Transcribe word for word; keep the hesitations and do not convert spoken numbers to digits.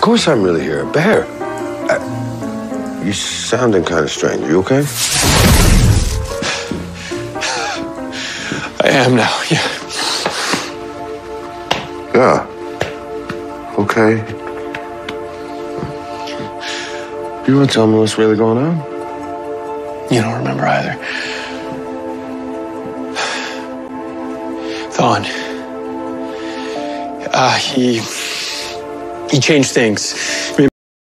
course I'm really here. Bear. I, you're sounding kind of strange. You okay? I am now, yeah. Yeah. Okay. You want to tell me what's really going on? You don't remember either. Thawne. Uh, he... He changed things.